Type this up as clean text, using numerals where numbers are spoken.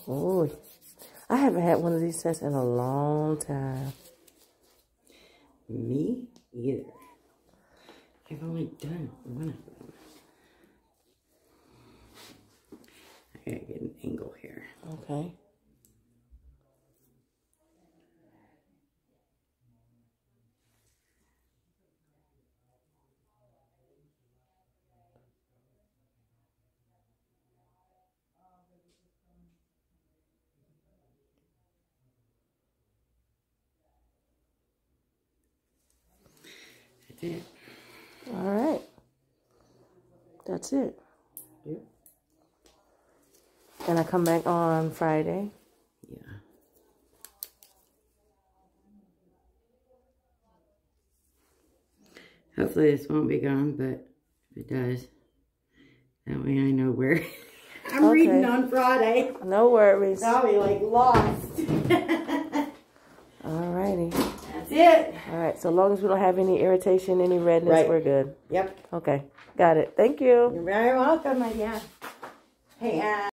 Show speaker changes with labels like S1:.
S1: Oh, I haven't had one of these tests in a long time.
S2: Me either. I've only done one of them. I gotta get an angle here.
S1: Okay.
S2: That's it.
S1: All right. That's it.
S2: Yep.
S1: And I come back on Friday.
S2: Yeah. Hopefully this won't be gone, but if it does, that way I know where I'm reading on Friday.
S1: No worries.
S2: I'll be like lost.
S1: All righty.
S2: That's it.
S1: All right. So long as we don't have any irritation, any redness, we're good.
S2: Yep.
S1: Okay. Got it. Thank you.
S2: You're very welcome, my dear. Hey,